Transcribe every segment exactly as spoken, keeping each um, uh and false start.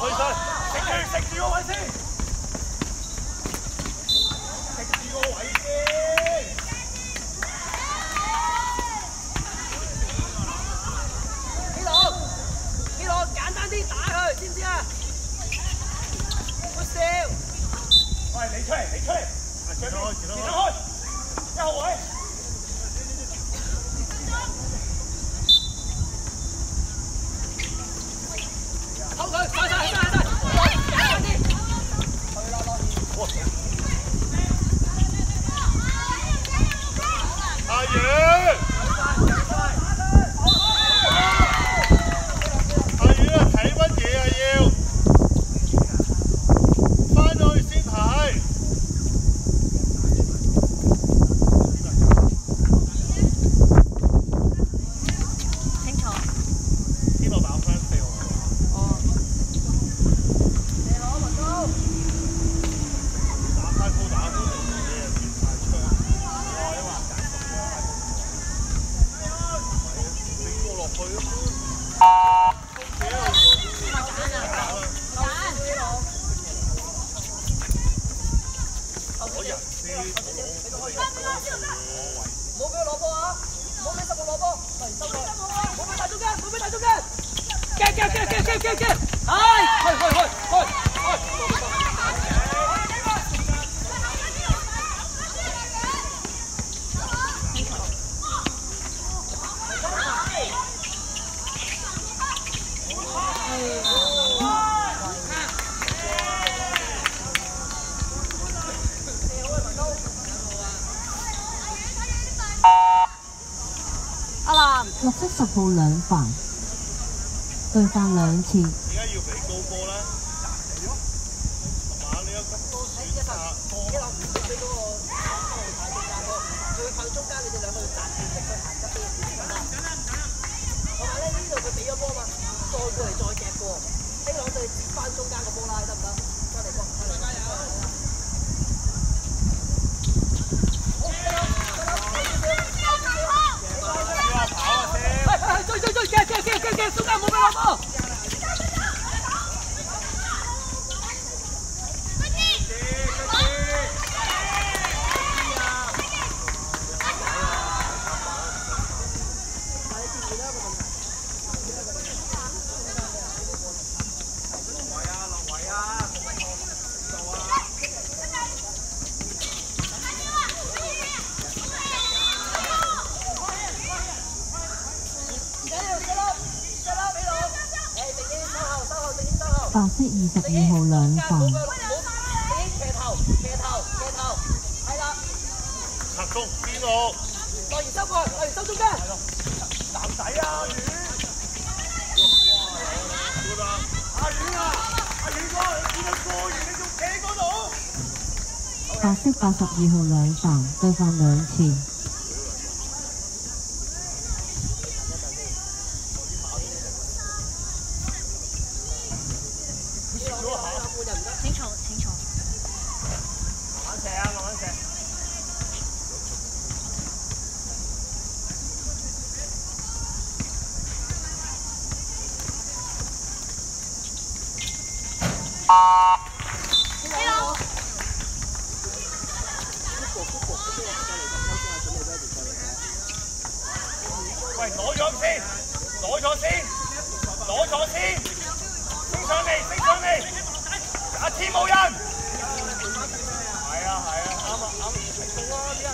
去晒，食住食住個位先，食住個位先。 基朗，基朗，簡單啲打佢，知唔知啊？好笑。 喂，你出嚟，你出嚟，前開，前開，一號位。 偷佢，快晒，快晒，快！簡單啲。去啦，落嚟。 阿宇。 綠色十號兩犯，對犯兩次。 點解要俾高波咧？係嘛？你有咁多選擇， 一落唔俾嗰個太中間咯，佢會靠中間，你哋兩個要搭住識佢行側邊，得唔得？同埋咧呢度佢俾咗波嘛，再過嚟再夾過，希朗就接翻中間個波啦，得唔得？翻嚟波，翻嚟加油！追追追，夾夾夾夾夾，中間冇俾落波。 白色二十二號兩犯。 騎頭，騎頭，騎頭，係啦。 插中邊路？ 落完收過，落完收中間。男仔啊，阿遠。阿遠啊，阿遠哥，你見到過完你仲企嗰度？ 白色八十二號兩犯，對犯兩次。 請坐，請坐。 慢射啊，慢慢射。喂，攞咗先，攞咗先，攞咗先，升上嚟，升上嚟。阿天冇人，係啊係啊，啱啊啱，到啊啲人。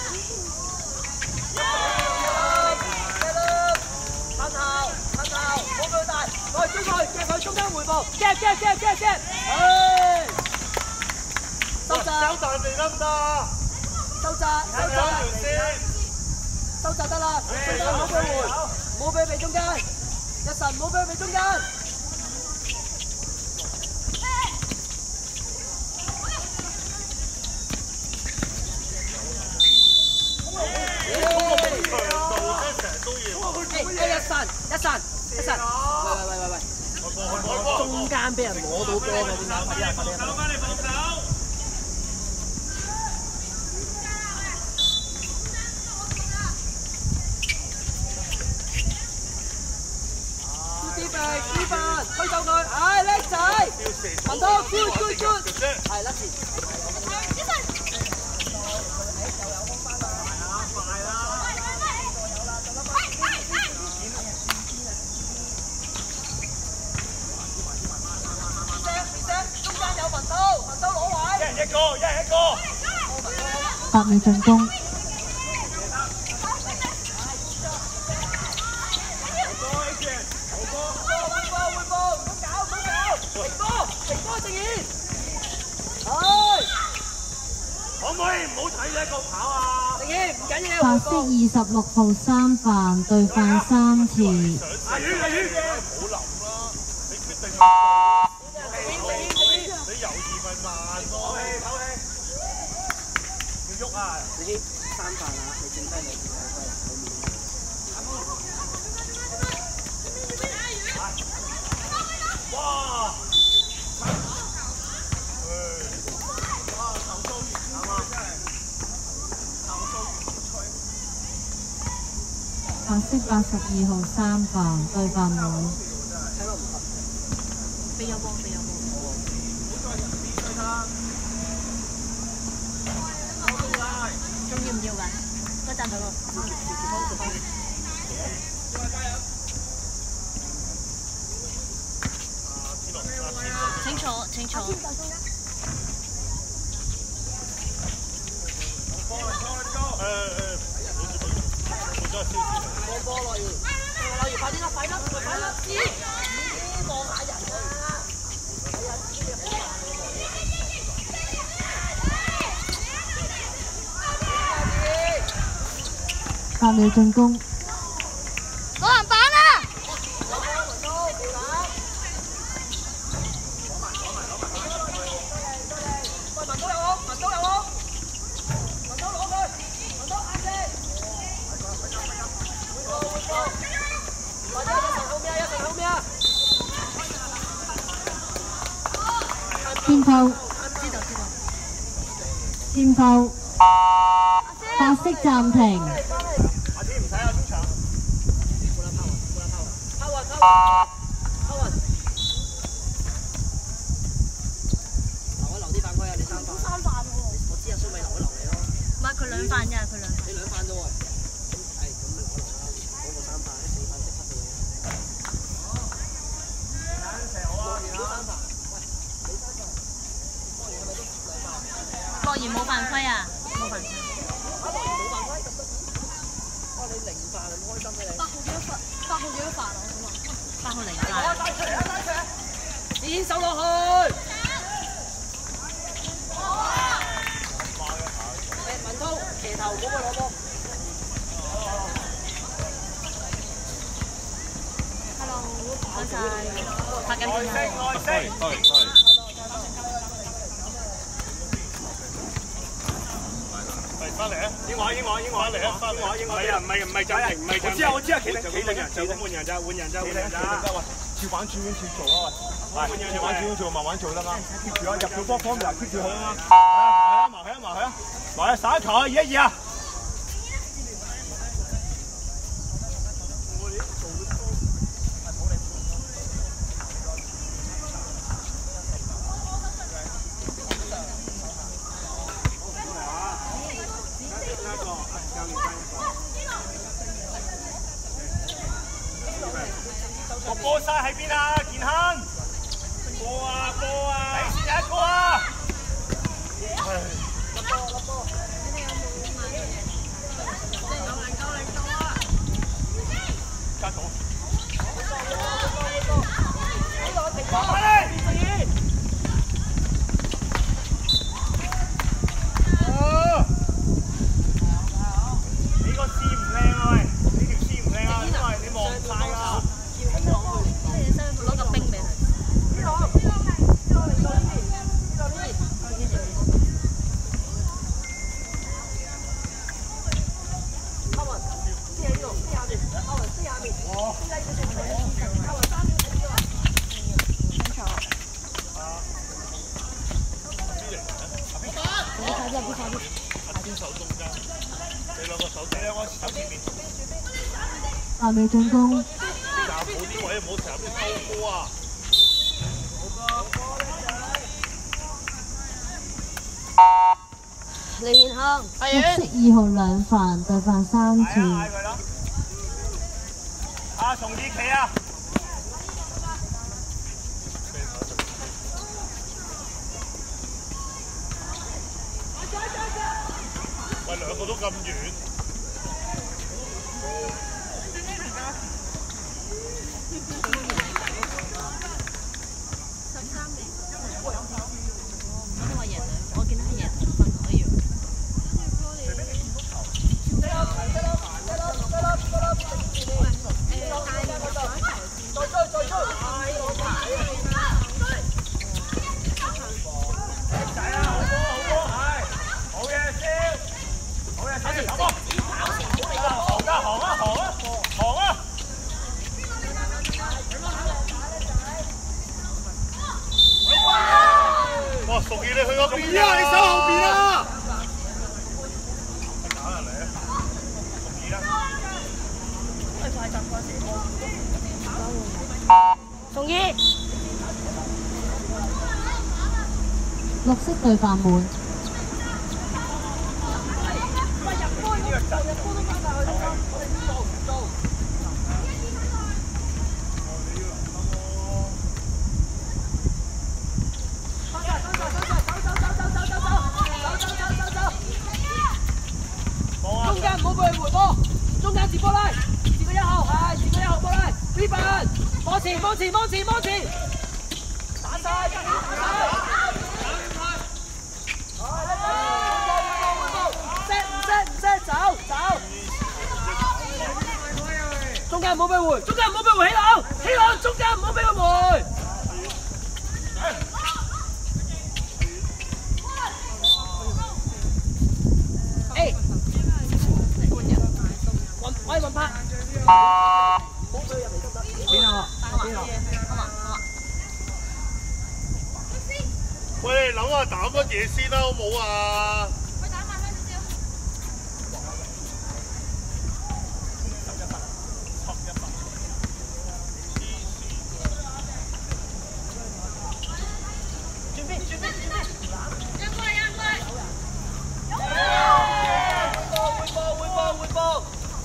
噴頭噴頭，冇佢大，我追佢，夾佢中間回步，夾夾夾夾夾，唉，收窄， 收窄地得唔得？ 收窄，收窄，收窄得啦，中間唔好俾回，唔好俾俾中間，日神唔好俾俾中間。一陣，一陣，喂喂喂喂喂，中間俾人攞到波嘅點解？快啲啊！快啲啊！ 翻嚟防守。 斯蒂芬，斯蒂芬，推走佢，唉叻仔！ 文涛，shoot shoot shoot，係甩線。中間有文涛，文涛攞位。一人一個，一人一個。 八秒進攻。 可唔可以唔好睇呢個跑啊？ 白色二十六號三犯對犯三次。 阿遠阿遠，唔好諗啦，你決定啦。你猶豫咪慢咯。唞氣唞氣，要喐啊！ 你三犯啊，你剩低兩條哇！ 白色八十二號三犯對犯女。 俾有波，俾有波。仲要唔要㗎？嗰陣到咯。請坐，請坐。 個波落完，落完快啲啦，快啦，快啦！咦，望下人啊！ 八秒進攻。 攞籃板啦！ 喂，文刀有我，文刀有我，文刀攞佢，文刀啱先。或者一陣後面啊，一陣後面啊。 偏拋。 知道知道。 偏拋。白色暫停。 阿天唔使啊，中場。 冇啦，拋運，冇啦，拋運，拋運，拋運，拋運。嗱，我留啲犯規啊，你三犯。三犯喎。我知啊，所以咪留一留你咯。 唔係佢兩犯咋，佢兩犯。 你兩犯啫喎。係咁咪留一留啦。嗰個三犯，四犯即刻到你。冇三犯。喂，你三犯。當然係咪都兩犯？ 樂言冇犯規啊，冇犯規。 阿樂言冇犯規咁得意。哇！你零犯咁開心嘅你。 八號幾多犯？八號幾多犯啊？我想問。八號零犯。 帶出嚟啊！帶出嚟！你手落去。誒，文滔騎頭嗰個攞波。 Hello，唔該曬。拍緊片啊。 耐性，耐性。翻嚟啊！英華英華英華嚟啊！翻嚟啊！英華嚟啊！唔係唔係暫停，唔係暫停。我知啊我知啊，企定企定人就咁換人咋，換人咋換人咋。喂，跳板轉圈跳做啊喂！係跳板轉圈做，慢慢做得啱。keep 住啊！入到波方就 keep 住佢啊嘛。係啊，埋去啊埋去啊，埋去撒一球啊！二一二啊！個波晒喺邊啊？健亨，波啊波啊！底線有一個啊！唉，粒波粒波，夠力夠力夠啊！加到，快啲！你個線唔靚啊喂！你條線唔靚啊，因為你望晒啊！ 攞個冰俾佢。 八秒進攻。 冇啲位唔好成日都偷波啊！好波！ 李健康， 綠色二號兩犯對犯三次。 嗌佢咯。阿松爾企啊！喂，兩個都咁遠。哇！淑儀你去嗰邊啊！你守後邊啊！打人嚟啊！淑儀啦！ 宋怡， 綠色對犯滿。 中間唔好俾佢回波，中間接波拉，接個一號，係接個一號波拉 ，V 班，往前往前往前往前，打晒，打晒，set 唔 set 唔 set 走走，中間唔好俾佢回，中間唔好俾佢回起浪，起浪，中間唔好俾佢回。喂，雲柏，好水入嚟得唔得？邊啊？邊啊？ 喂，你諗下打乜嘢先啦，好冇啊？ 佢打慢翻少少。 轉邊，轉邊，轉邊。 讓過嚟，讓過嚟。 換波，換波，換波。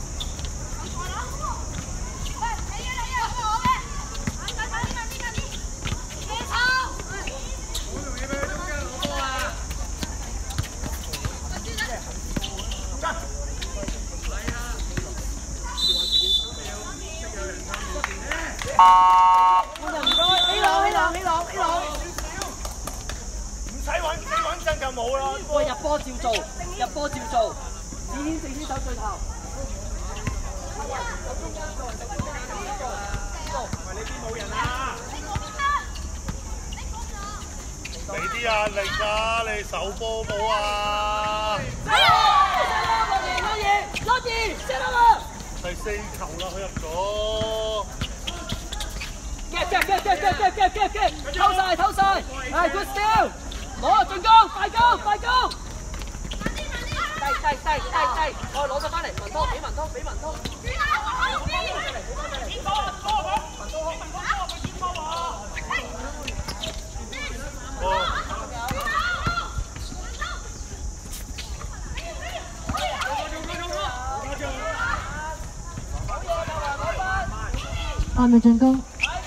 換人唔該，起浪起浪起浪起浪， 唔使穩，你穩陣就冇啦。 喂，入波照做，入波照做，子軒正先手最頭。 喂，你邊冇人啊？俾啲壓力啊！你手波冇啊？ 攞嘢攞嘢攞嘢，射啦嘛！ 第四球啦，佢入咗。 Get get get get get get get get get， 偷晒偷晒，係 good steal， 攞進攻，快攻快攻，低低低低低，我攞咗翻嚟，文濤俾文濤俾文濤， 外面進攻。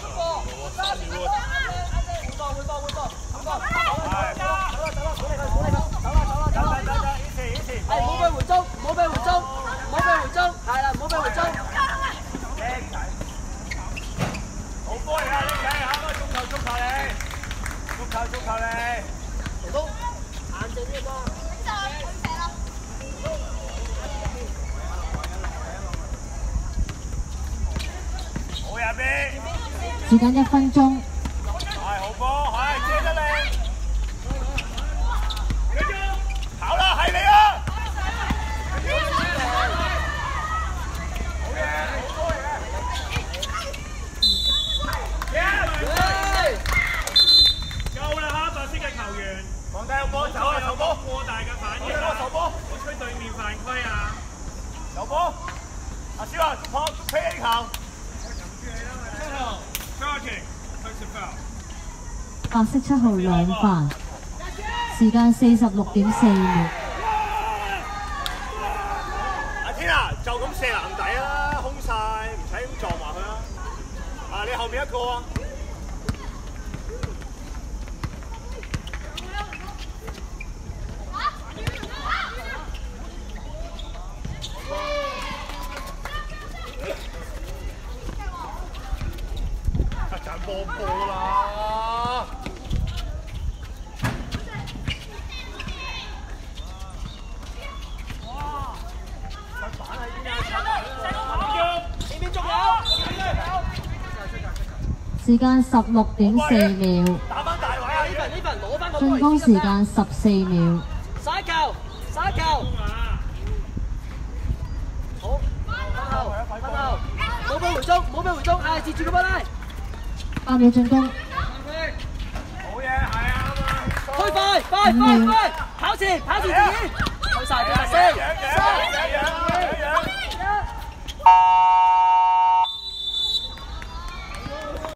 係唔好俾回中，唔好俾回中，唔好俾回中，係啦，唔好俾回中。 好波嚟啊！呢仔，啱啱足球足球你，足球足球你， 成功，眼睛呢個。 好入邊。 時間一分鐘。 係好波，係借得你。跑啦，係你啊！夠啦嚇，白色嘅球員，放低個波走啊！球波過大嘅反應啊！球波，我吹對面犯規啊！球波，阿小啊，撲飛起球。 白色七號兩犯，時間四十六點四秒。 面一個啊！一陣波波啦！ 時間十六點四秒， 打翻大位啊！ 呢份呢份攞翻個進攻時間十四秒。 殺一球，殺一球。好，分後，分後，冇俾回中，冇俾回中，係截住個波拉。 八秒進攻。 好嘢，係啊！ 推快，快快快，跑前，跑前自己，去晒佢特先。